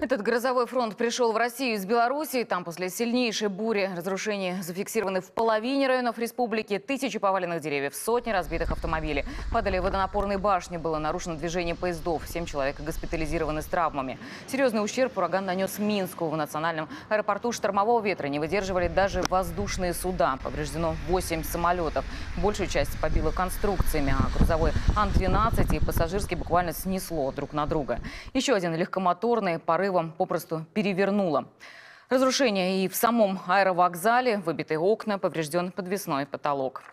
Этот грозовой фронт пришел в Россию из Белоруссии. Там после сильнейшей бури разрушения зафиксированы в половине районов республики. Тысячи поваленных деревьев, сотни разбитых автомобилей. Падали водонапорные башни, было нарушено движение поездов. 7 человек госпитализированы с травмами. Серьезный ущерб ураган нанес Минску. В национальном аэропорту штормового ветра не выдерживали даже воздушные суда. Повреждено 8 самолетов. Большую часть побило конструкциями, а грузовой Ан-12 и пассажирский буквально снесло друг на друга. Еще один легкомоторный порывом попросту перевернуло. Разрушения и в самом аэровокзале, выбитые окна, поврежден подвесной потолок.